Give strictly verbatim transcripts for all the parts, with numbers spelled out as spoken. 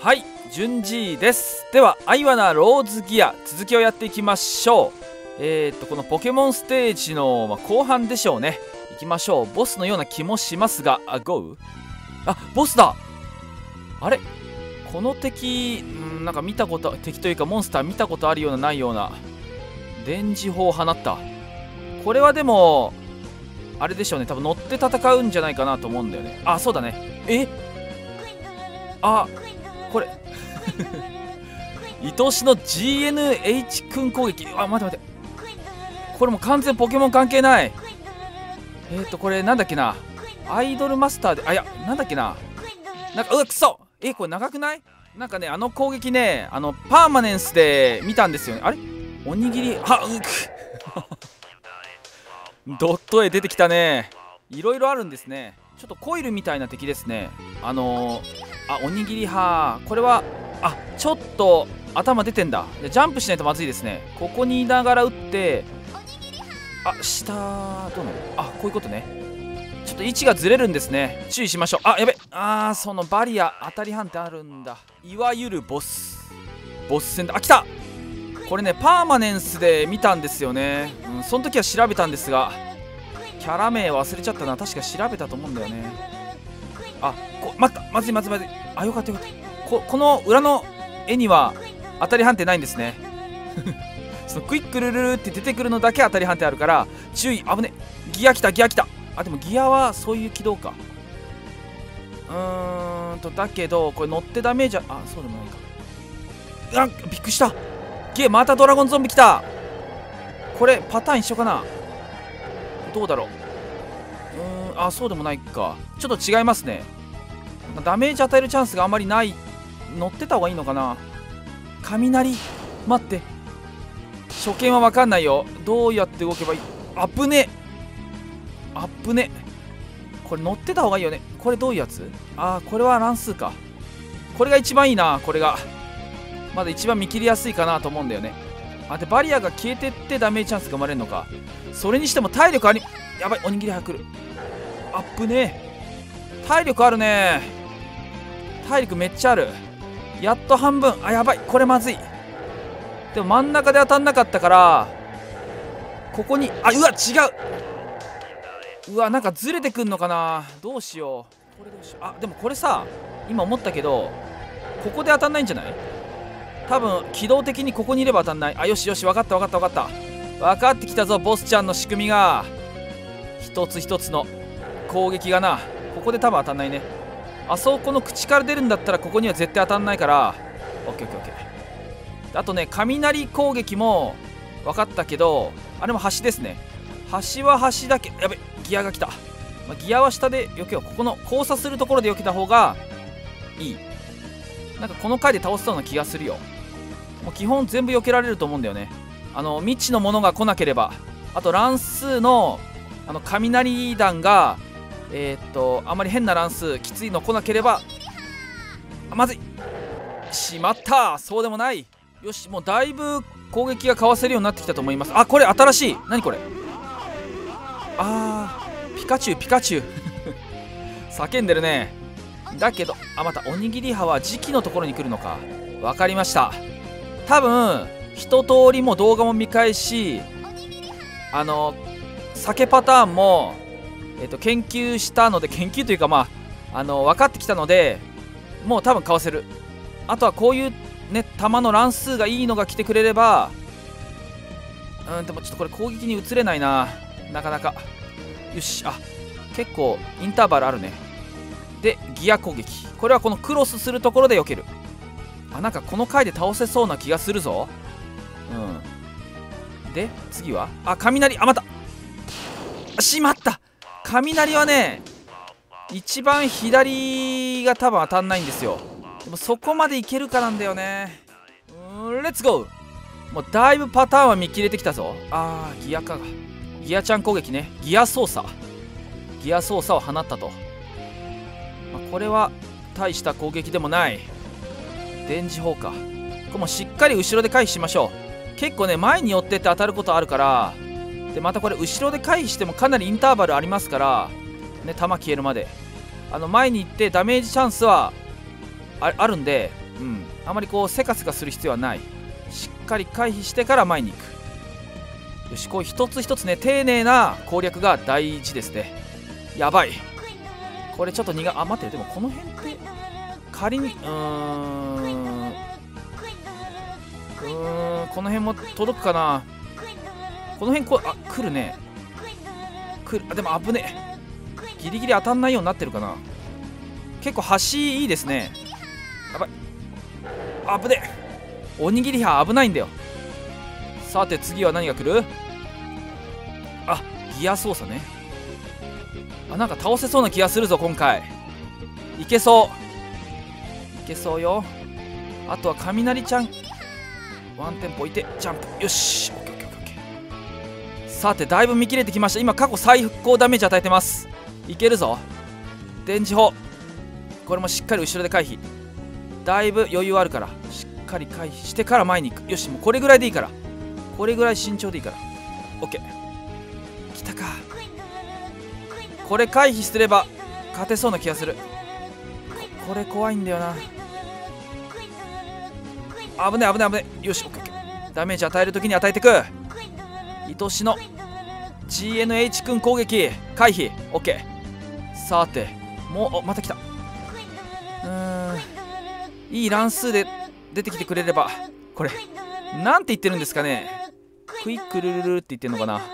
はい、順次です。ではアイワナローズギア続きをやっていきましょう。えー、っとこのポケモンステージの、まあ、後半でしょうね。いきましょう。ボスのような気もしますが、あ、ゴー、あ、ボスだ。あれ、この敵、んなんか見たこと敵というかモンスター見たことあるようなないような電磁砲を放った。これはでもあれでしょうね、多分乗って戦うんじゃないかなと思うんだよね。あ、そうだね。え、あ、これ愛しの ジーエヌエイチ 君攻撃。あ、待って待って、これもう完全ポケモン関係ない。えーとこれなんだっけな、アイドルマスターで、あ、いやなんだっけな、なんかうわくそ、え、これ長くない？なんかね、あの攻撃ね、あのパーマネンスで見たんですよね。あれ、おにぎり、はうくドット絵出てきたね。いろいろあるんですね。ちょっとコイルみたいな敵ですね。あのー、あ、おにぎりはこれは、あ、ちょっと頭出てんだ。ジャンプしないとまずいですね。ここにいながら撃って、あ、下どうなの、あ、こういうことね。ちょっと位置がずれるんですね。注意しましょう。あ、やべ、あー、そのバリア当たり判定あるんだ。いわゆるボスボス戦だ。あ、来た。これねパーマネンスで見たんですよね。うん、その時は調べたんですがキャラ名忘れちゃったな。確か調べたと思うんだよね。あ、こ、待った、まずいまずいまずい。あ、よかったよかった。こ、この裏の絵には当たり判定ないんですねそのクイックルルルって出てくるのだけ当たり判定あるから注意。危ね、ギア来たギア来た。あ、でもギアはそういう軌道か。うーんとだけどこれ乗ってダメージ、あ、そうでもないか。あ、びっくりした。ゲー、またドラゴンゾンビ来た。これパターン一緒かな、どうだろう。うーん、あ、そうでもないか。ちょっと違いますね。ダメージ与えるチャンスがあまりない。乗ってた方がいいのかな。雷、待って、初見は分かんないよ。どうやって動けばいい。あぶね、あぶね。これ乗ってた方がいいよね。これどういうやつ。あー、これは乱数か。これが一番いいな。これがまだ一番見切りやすいかなと思うんだよね。あ、でバリアが消えてってダメージチャンスが生まれるのか。それにしても体力あり、やばい、おにぎりは来る。アップね、体力あるね。体力めっちゃある。やっと半分。あ、やばい、これまずい。でも真ん中で当たんなかったからここに、あ、うわ違う。うわ、なんかずれてくんのかな。どうしよう、これどうしよう。あ、でもこれさ、今思ったけどここで当たんないんじゃない。多分軌道的にここにいれば当たんない。あ、よしよし、分かった分かった分かった分かってきたぞ。ボスちゃんの仕組みが一つ一つの攻撃がな、ここで多分当たんないね。あそこの口から出るんだったらここには絶対当たんないから、オッケーオッケーオッケー。あとね、雷攻撃も分かったけど、あれも端ですね。端は端だけ、やべ、ギアが来た。まあ、ギアは下で避けよう。ここの交差するところで避けた方がいい。なんかこの回で倒せそうな気がするよ。もう基本全部避けられると思うんだよね。あの未知のものが来なければ。あと乱数のあの雷弾がえー、っとあまり変な乱数きついの来なければ。あ、まずい、しまった。そうでもない。よし、もうだいぶ攻撃がかわせるようになってきたと思います。あ、これ新しい。何これ。あー、ピカチュウピカチュウ叫んでるね。だけど、あ、またおにぎり葉は時期のところに来るのか。分かりました。多分一通りも動画も見返し、あの酒パターンも、えー、と研究したので、研究というかまああの分かってきたので、もう多分かわせる。あとはこういうね弾の乱数がいいのが来てくれれば。うん、でもちょっとこれ攻撃に移れないな、なかなか。よし、あ、結構インターバルあるね。でギア攻撃、これはこのクロスするところで避ける。あ、なんかこの回で倒せそうな気がするぞ。うん。で次は、あ、雷、あ、また、あ、しまった。雷はね一番左が多分当たんないんですよ。でもそこまでいけるかなんだよね。うーん、レッツゴー。もうだいぶパターンは見切れてきたぞ。あー、ギアかがギアちゃん攻撃ね。ギア操作ギア操作を放ったと。まあ、これは大した攻撃でもない。電磁砲か。これもしっかり後ろで回避しましょう。結構ね前に寄ってって当たることあるから。でまたこれ後ろで回避してもかなりインターバルありますからね、弾消えるまで。あの前に行ってダメージチャンスは あ, あるんで、 うん、あまりこうせかせかする必要はない。しっかり回避してから前に行く。よし、こう一つ一つね丁寧な攻略が大事ですね。やばい、これちょっと苦あ待って、でもこの辺って仮にうーんうーんこの辺も届くかな。この辺こうあ来るね、来る。あでも危ねえ、ギリギリ当たんないようになってるかな。結構端いいですね。やばい、危ねえ、おにぎり派危ないんだよ。さて次は何が来る。あギア操作ね。あなんか倒せそうな気がするぞ今回。いけそういけそうよ。あとは雷ちゃんワンテンポ置いてジャンプ。よし、オッケーオッケーオッケー。さてだいぶ見切れてきました。今過去最高ダメージ与えてます。いけるぞ。電磁砲これもしっかり後ろで回避。だいぶ余裕あるからしっかり回避してから前に行く。よし、もうこれぐらいでいいから、これぐらい慎重でいいから。オッケー、来たか。これ回避すれば勝てそうな気がする。 こ, これ怖いんだよな。危ねえ危ねえ危ねえ。よし、オッケーオッケー。ダメージ与えるときに与えてく。愛しの ジーエヌエイチ 君攻撃回避。オッケー。さてもうおまた来た。うーんいい乱数で出てきてくれれば。これなんて言ってるんですかね。クイックルルルルって言ってんのかな、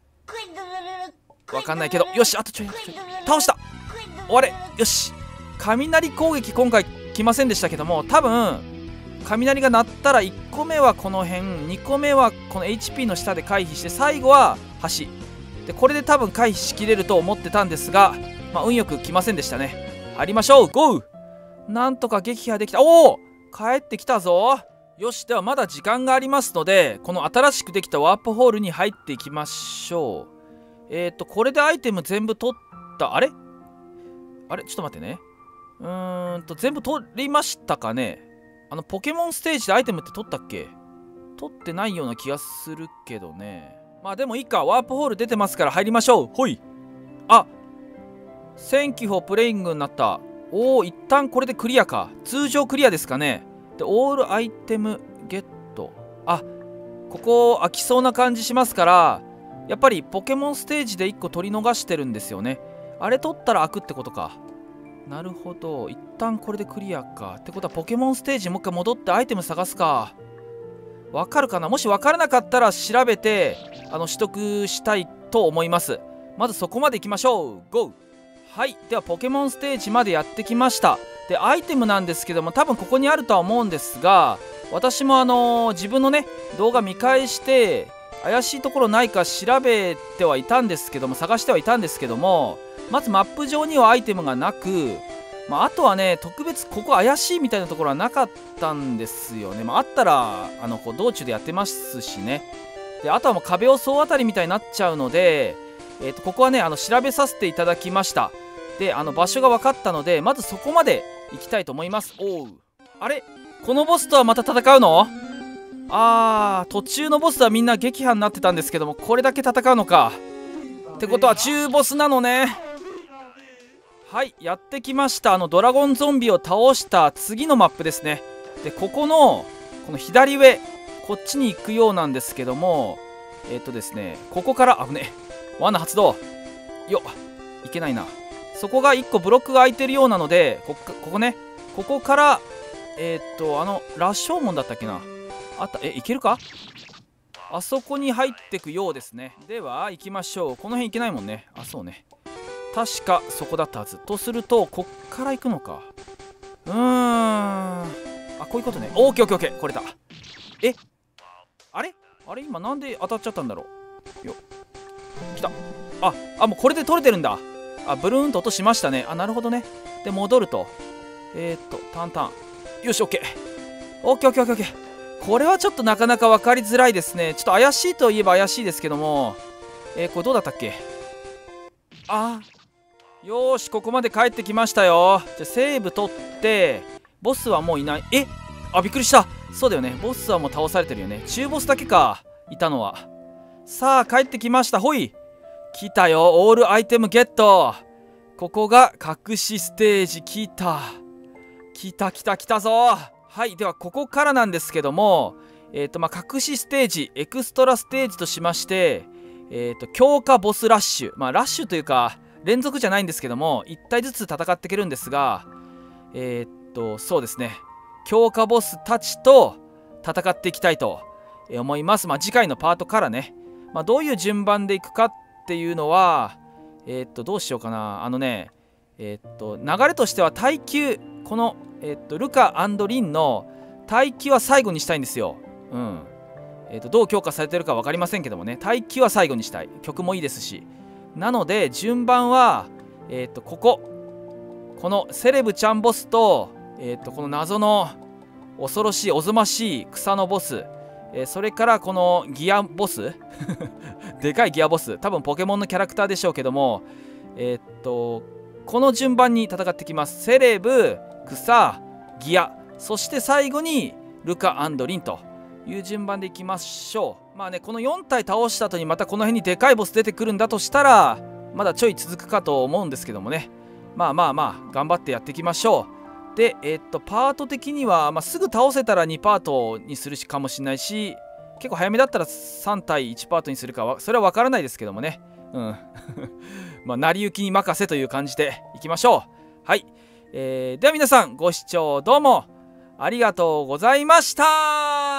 わかんないけど。よし、あとちょいあとちょい。倒した、終われ。よし、雷攻撃今回来ませんでしたけども、多分雷が鳴ったらいっこめはこの辺、にこめはこの エイチピー の下で回避して、最後は端で、これで多分回避しきれると思ってたんですが、まあ、運よく来ませんでしたね。入りましょう。ゴー。なんとか撃破できた。おお帰ってきたぞ。よし、ではまだ時間がありますので、この新しくできたワープホールに入っていきましょう。えっとこれでアイテム全部取った。あれあれちょっと待ってね。うーんと全部取りましたかね。あのポケモンステージでアイテムって取ったっけ。取ってないような気がするけどね。まあでもいいか、ワープホール出てますから入りましょう。ほい。あ Thank you for playing になった。おお、一旦これでクリアか。通常クリアですかね。でオールアイテムゲット。あここ開きそうな感じしますから、やっぱりポケモンステージでいっこ取り逃してるんですよね。あれ取ったら開くってことか。なるほど、一旦これでクリアか。ってことはポケモンステージもう一回戻ってアイテム探すか。わかるかな。もしわからなかったら調べてあの取得したいと思います。まずそこまで行きましょう。ゴー。はい、ではポケモンステージまでやってきました。でアイテムなんですけども、多分ここにあるとは思うんですが、私もあのー、自分のね動画見返して怪しいところないか調べてはいたんですけども、探してはいたんですけども、まずマップ上にはアイテムがなく、まあ、あとはね特別ここ怪しいみたいなところはなかったんですよね。まあ、あったらあのこう道中でやってますしね。であとはもう壁を総当たりみたいになっちゃうので、えー、とここはねあの調べさせていただきました。であの場所が分かったので、まずそこまで行きたいと思います。おう、あれこのボスとはまた戦うの。あー途中のボスはみんな撃破になってたんですけども、これだけ戦うのか。ってことは中ボスなのね。はい、やってきました。あのドラゴンゾンビを倒した次のマップですね。でここのこの左上こっちに行くようなんですけども、えっとですねここから危ねえ、罠発動よっ、いけないな。そこがいっこブロックが空いてるようなので、ここ、ここね、ここからえっとあの羅生門だったっけな、あった。えいけるか。あそこに入ってくようですね。では行きましょう。この辺行けないもんね。あそうね、確かそこだったはず。とするとこっから行くのか。うーんあこういうことね。オーケーオーケーオーケー、これだ。えあれあれ今なんで当たっちゃったんだろう。よっ来た。ああもうこれで取れてるんだ。あブルーンと音しましたね。あなるほどね。で戻るとえー、っとタンタン。よしオッケーオッケーオッケーオッケーオッケー。これはちょっとなかなか分かりづらいですね。ちょっと怪しいといえば怪しいですけども、えー、これどうだったっけ。あよーしここまで帰ってきましたよ。じゃあセーブ取ってボスはもういない。えあびっくりした。そうだよね、ボスはもう倒されてるよね。中ボスだけかいたのは。さあ帰ってきました。ほい来たよ、オールアイテムゲット。ここが隠しステージ。来た来た来た来たぞ。 はい、ではここからなんですけども、えーとまあ、隠しステージ、エクストラステージとしまして、えーと強化ボスラッシュ、まあ、ラッシュというか連続じゃないんですけどもいち体ずつ戦っていけるんですが、えーとそうですね、強化ボスたちと戦っていきたいと思います。まあ、次回のパートからね、まあ、どういう順番でいくかっていうのは、えーとどうしようかな。あのね、えーと流れとしては耐久、この、えーとルカ&リンの耐久は最後にしたいんですよ。うん。えーとどう強化されてるか分かりませんけどもね、耐久は最後にしたい。曲もいいですし。なので順番は、えーとこここのセレブちゃんボスと、えーとこの謎の恐ろしいおぞましい草のボス、えー、それからこのギアボスでかいギアボス、多分ポケモンのキャラクターでしょうけども、えーっとこの順番に戦ってきます。セレブ、草、ギア、そして最後にルカ&リンという順番でいきましょう。まあね、このよん体倒した後にまたこの辺にでかいボス出てくるんだとしたらまだちょい続くかと思うんですけどもね、まあまあまあ頑張ってやっていきましょう。で、えーっとパート的には、まあ、すぐ倒せたらにパートにするかもしれないし、結構早めだったらさん対いちパートにするかはそれは分からないですけどもね、うんまあ成り行きに任せという感じでいきましょう。はい、えー、では皆さんご視聴どうもありがとうございました。